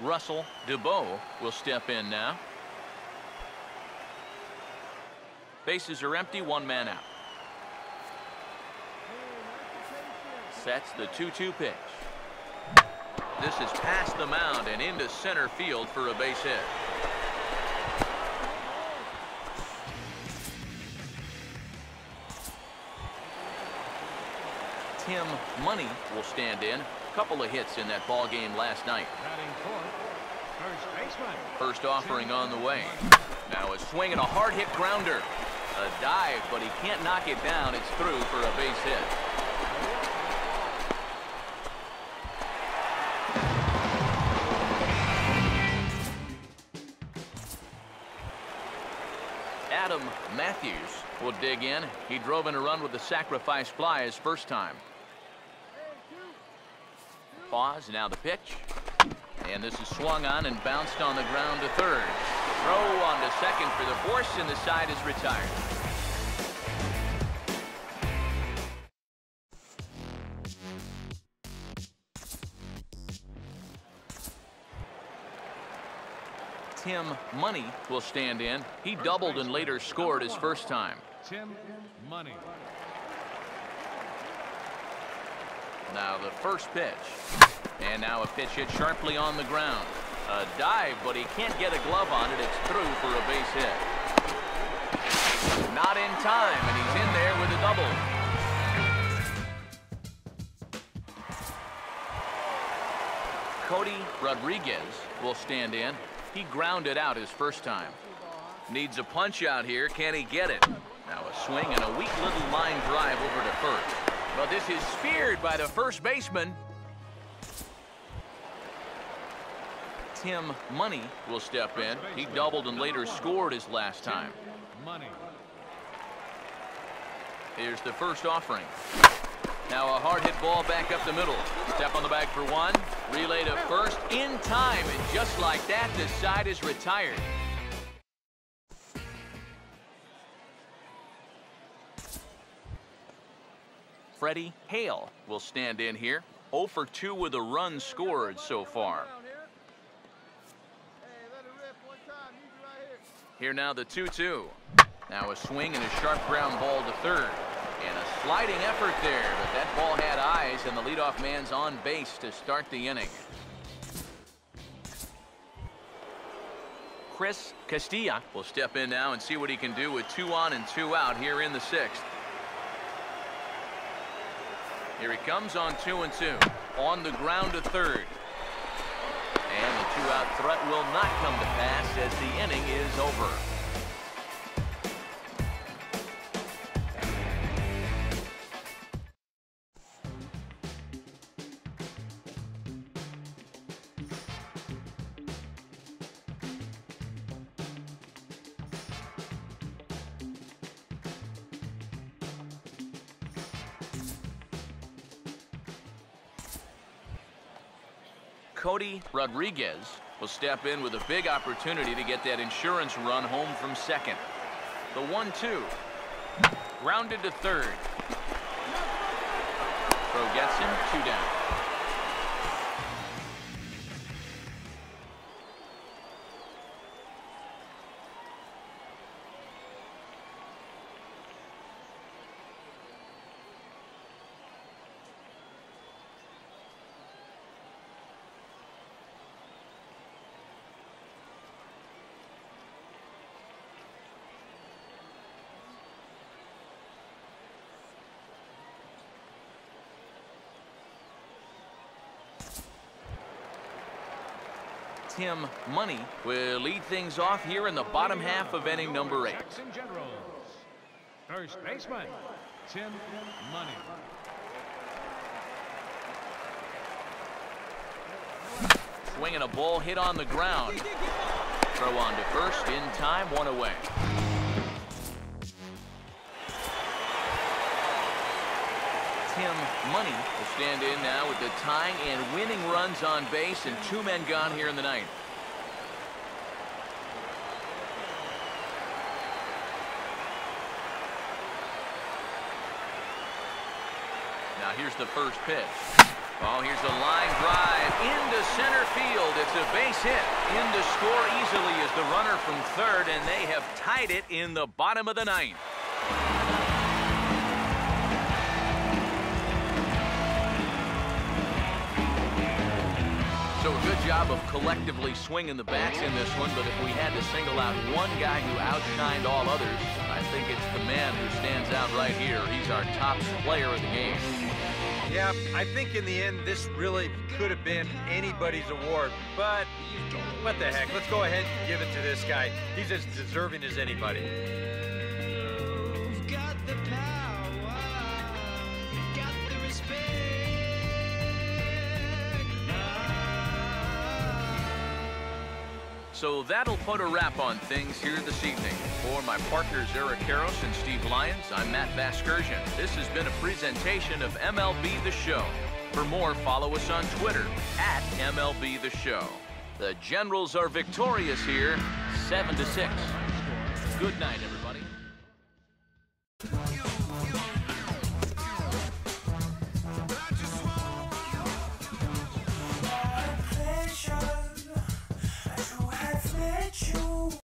Russell DeBow will step in now. Bases are empty, one man out. Sets the 2-2 pitch. This is past the mound and into center field for a base hit. Tim Money will stand in. Couple of hits in that ball game last night. First offering on the way. Now a swing and a hard hit grounder. A dive, but he can't knock it down. It's through for a base hit. Adam Matthews will dig in. He drove in a run with the sacrifice fly his first time. Pause, now the pitch. And this is swung on and bounced on the ground to third. Throw on to second for the force, and the side is retired. Tim Money will stand in. He doubled and later scored his first time. Tim Money. Now the first pitch. And now a pitch hit sharply on the ground. A dive, but he can't get a glove on it. It's through for a base hit. Not in time, and he's in there with a double. Cody Rodriguez will stand in. He grounded out his first time. Needs a punch out here. Can he get it? Now a swing and a weak little line drive over to first. But this is speared by the first baseman. Tim Money will step in. He doubled and later scored his last time. Money. Here's the first offering. Now a hard hit ball back up the middle. Step on the bag for one. Relay to first in time, and just like that, the side is retired. Freddie Hale will stand in here. 0 for 2 with a run scored so far. Here now the 2-2. Now a swing and a sharp ground ball to third. And a sliding effort there, but that ball had eyes, and the leadoff man's on base to start the inning. Chris Castilla will step in now and see what he can do with 2 on and 2 out here in the 6th. Here he comes on 2-2. On the ground to third. And the 2-out threat will not come to pass as the inning is over. Cody Rodriguez will step in with a big opportunity to get that insurance run home from second. The 1-2. Grounded to third. Throw gets him, 2 down. Tim Money will lead things off here in the bottom half of inning number 8. Jackson Generals. First baseman, Tim Money. Swinging a ball hit on the ground. Throw on to first in time, 1 away. Tim Money will stand in now with the tying and winning runs on base and 2 men gone here in the ninth. Now here's the first pitch. Oh, here's a line drive into center field. It's a base hit. In to score easily is the runner from third, and they have tied it in the bottom of the ninth. So a good job of collectively swinging the bats in this one, but if we had to single out one guy who outshined all others, I think it's the man who stands out right here. He's our top player of the game. Yeah, I think in the end, this really could have been anybody's award, but what the heck? Let's go ahead and give it to this guy. He's as deserving as anybody. You've got the power, got the respect. So that'll put a wrap on things here this evening. For my partners Eric Karros and Steve Lyons, I'm Matt Vasgersian. This has been a presentation of MLB The Show. For more, follow us on Twitter at MLB The Show. The Generals are victorious here, 7-6. Good night, everybody.